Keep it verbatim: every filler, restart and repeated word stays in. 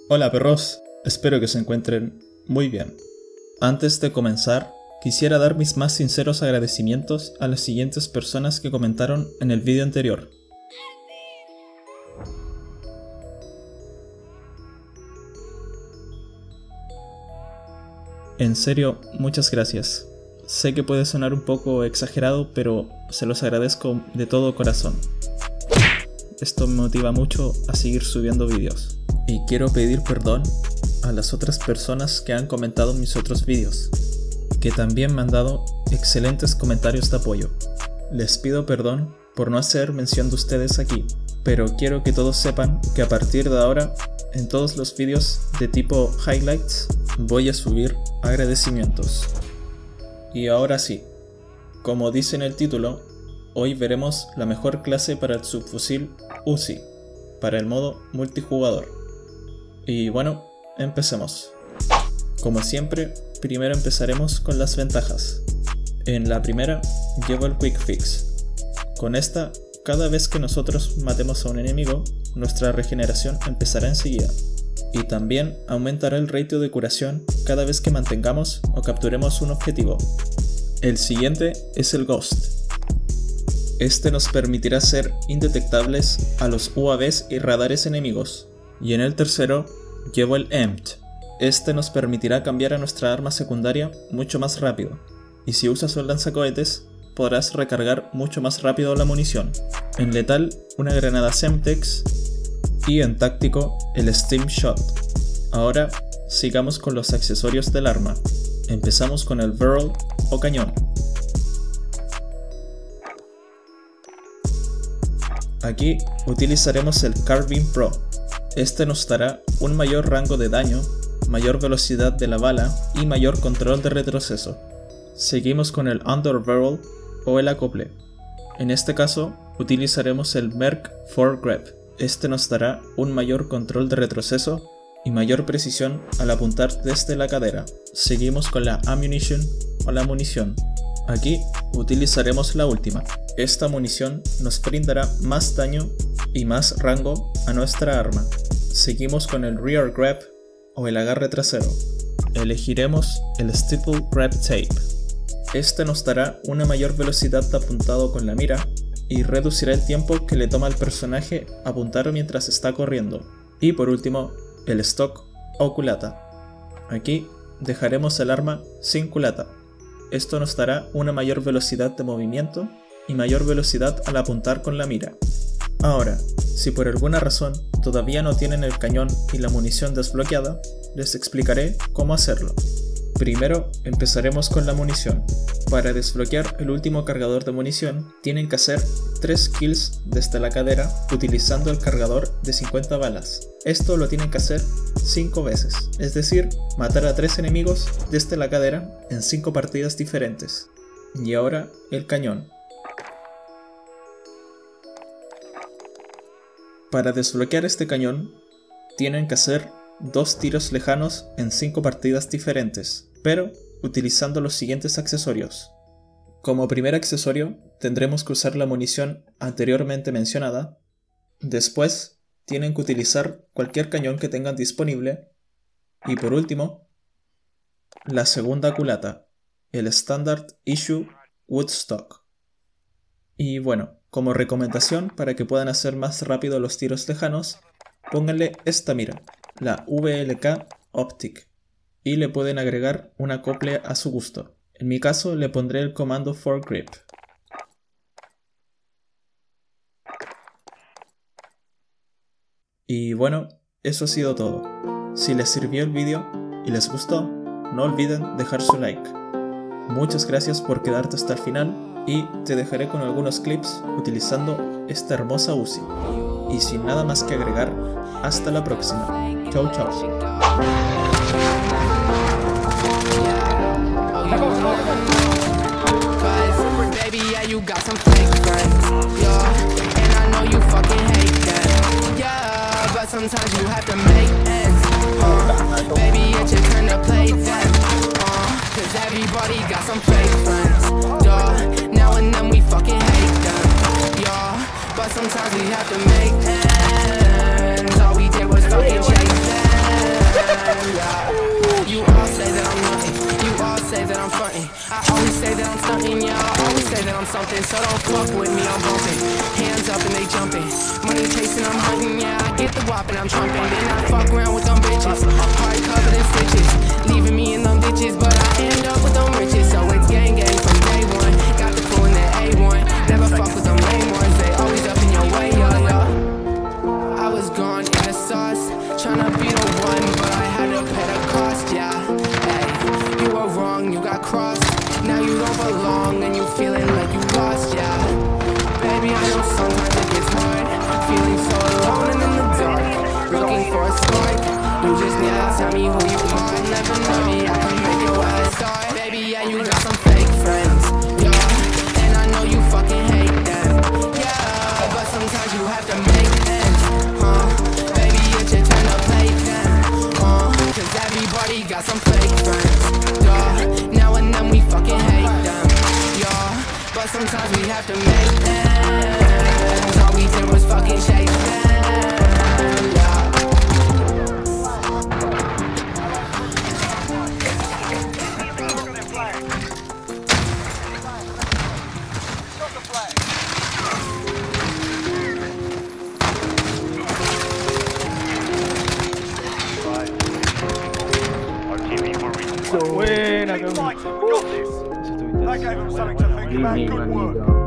Hola perros, espero que se encuentren muy bien. Antes de comenzar, quisiera dar mis más sinceros agradecimientos a las siguientes personas que comentaron en el vídeo anterior. En serio, muchas gracias. Sé que puede sonar un poco exagerado, pero se los agradezco de todo corazón. Esto me motiva mucho a seguir subiendo vídeos. Y quiero pedir perdón a las otras personas que han comentado mis otros vídeos, que también me han dado excelentes comentarios de apoyo. Les pido perdón por no hacer mención de ustedes aquí, pero quiero que todos sepan que a partir de ahora, en todos los vídeos de tipo highlights, voy a subir agradecimientos. Y ahora sí, como dice en el título, hoy veremos la mejor clase para el subfusil Uzi, para el modo multijugador. Y bueno, empecemos. Como siempre, primero empezaremos con las ventajas. En la primera, llevo el Quick Fix. Con esta, cada vez que nosotros matemos a un enemigo, nuestra regeneración empezará enseguida. Y también aumentará el ratio de curación cada vez que mantengamos o capturemos un objetivo. El siguiente es el Ghost. Este nos permitirá ser indetectables a los U A Vs y radares enemigos. Y en el tercero, llevo el Empt. Este nos permitirá cambiar a nuestra arma secundaria mucho más rápido. Y si usas un lanzacohetes, podrás recargar mucho más rápido la munición. En letal, una granada Semtex. Y en táctico, el Steam Shot. Ahora, sigamos con los accesorios del arma. Empezamos con el Barrel o cañón. Aquí utilizaremos el Carbine Pro. Este nos dará un mayor rango de daño, mayor velocidad de la bala y mayor control de retroceso. Seguimos con el Underbarrel o el acople. En este caso, utilizaremos el Merc cuatro Grep. Este nos dará un mayor control de retroceso y mayor precisión al apuntar desde la cadera. Seguimos con la Ammunition o la munición. Aquí utilizaremos la última. Esta munición nos brindará más daño y más rango a nuestra arma. Seguimos con el Rear Grab o el agarre trasero. Elegiremos el Stipple Grab Tape. Este nos dará una mayor velocidad de apuntado con la mira y reducirá el tiempo que le toma al personaje apuntar mientras está corriendo. Y por último, el Stock o culata. Aquí dejaremos el arma sin culata. Esto nos dará una mayor velocidad de movimiento y mayor velocidad al apuntar con la mira. Ahora, si por alguna razón todavía no tienen el cañón y la munición desbloqueada, les explicaré cómo hacerlo. Primero empezaremos con la munición. Para desbloquear el último cargador de munición, tienen que hacer tres kills desde la cadera utilizando el cargador de cincuenta balas. Esto lo tienen que hacer cinco veces, es decir, matar a tres enemigos desde la cadera en cinco partidas diferentes. Y ahora el cañón. Para desbloquear este cañón, tienen que hacer dos tiros lejanos en cinco partidas diferentes, pero utilizando los siguientes accesorios. Como primer accesorio, tendremos que usar la munición anteriormente mencionada. Después, tienen que utilizar cualquier cañón que tengan disponible. Y por último, la segunda culata, el Standard Issue Woodstock. Y bueno, como recomendación para que puedan hacer más rápido los tiros lejanos, pónganle esta mira, la V L K Optic, y le pueden agregar un acople a su gusto. En mi caso le pondré el comando cuatro Grip. Y bueno, eso ha sido todo. Si les sirvió el vídeo y les gustó, no olviden dejar su like. Muchas gracias por quedarte hasta el final y te dejaré con algunos clips utilizando esta hermosa Uzi. Y sin nada más que agregar, hasta la próxima. Chau chau. Sometimes you have to make ends, uh, baby, it's your turn to play them, uh, cause everybody got some fake friends, duh, now and then we fucking hate them, yeah, but sometimes we have to make ends, all we did was fucking chase them. something, yeah. I always say that I'm something, so don't fuck with me, I'm bumping. Hands up and they jumping. Money chasing, I'm hunting, yeah. I get the whop and I'm trumping. Then I fuck around with them bitches. Heart covered in stitches. Leaving me in them ditches, but I end up with them riches. So it's gang gang from day one. Got the crew in that A one. Never fuck with them lame ones. They always up in your way, yeah, yeah. I was gone in the sauce, tryna be the one, but I had to pay the cost, yeah. Hey, you were wrong, you got crossed. Now you don't belong and you feeling like you lost, yeah. Baby, I know sometimes it gets hard, feeling so alone and in the dark, looking for a spark. You just need to tell me who you are. Never know me, I can make your eyes start. Baby, yeah, you got some fake friends, yeah. And I know you fucking hate them, yeah. But sometimes you have to make ends, huh? Baby, it's your turn to play them, huh? Cause everybody got some fake friends, yeah. Now and then we fucking hate them, yeah. But sometimes we have to make ends. All we did was fucking chase them, yeah. Buena, cabrón. That gave them something to think about. Good work.